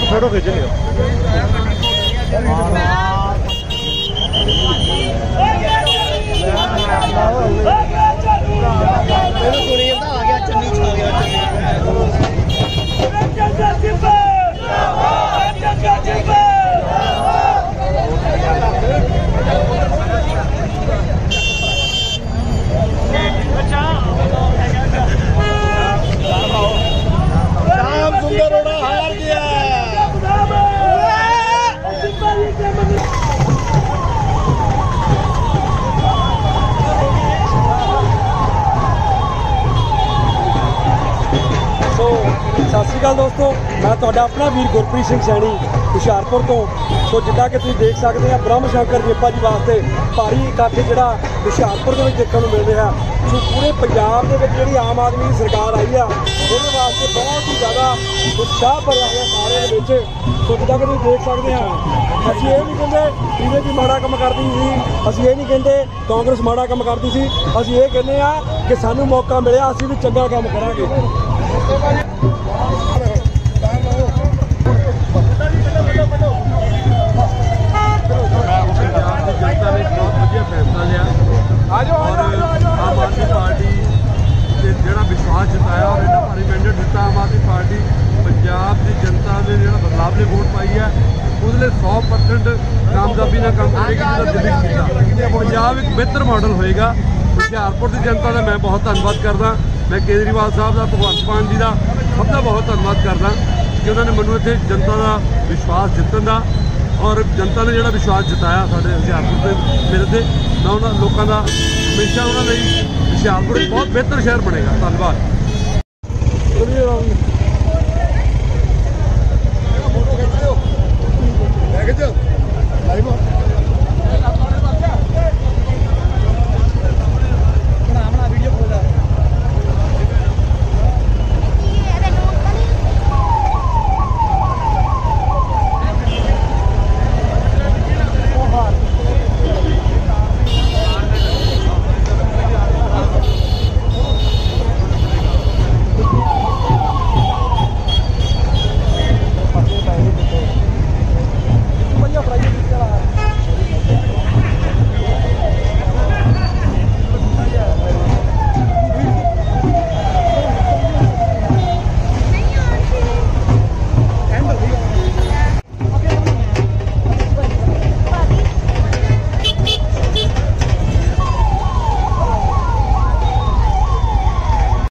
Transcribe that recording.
Photo खींच लियो। आ गया चन्नी छा गया सत श्री अकाल दोस्तों, मैं तुहाडा अपना वीर गुरप्रीत सिंह सैनी हुशियारपुर तो। सो जिदा कि तुसीं देख सकते हैं ब्रह्म शंकर जेपा जी वास्ते भारी इकट्ठ जिहड़ा हुशियारपुर दे विच देखण नूं मिल रहा। सो पूरे पंजाब दे विच जिहड़ी आम आदमी की सरकार आई है उहदे वास्ते बहुत ही ज़्यादा उत्साह भरिया है सारे दे विच। सो जिदा कि तुसीं देख सकते हैं, असीं ये नहीं कहते बीजेपी माड़ा काम करती सी, असीं ये नहीं कहते कांग्रेस माड़ा काम करती सी, असीं ये कहते हैं कि सानूं मौका मिलिया असीं भी चंगा काम करांगे। आम आदमी पार्टी से जो विश्वास जताया और इन्हें भारी मैंडेट दिता, आम आदमी पार्टी पंजाब की जनता ने जो बदलाव ने वोट पाई है उसले 100% कामयाबी ना काम करेगी। पंजाब एक बेहतर मॉडल होएगा। हुशियारपुर की जनता का मैं बहुत धन्यवाद करदा। मैं केजरीवाल साहब का, भगवंत मान जी का सबका बहुत धन्यवाद करदा कि उन्होंने मैनू इत्थे जनता का विश्वास जितन का और जनता ने जो विश्वास जताया साढ़े हुशियारपुर के मेरे से, मैं उन्होंने लोगों का हमेशा उन्होंने हुशियारपुर एक बहुत बेहतर शहर बनेगा। धन्यवाद। Lekker,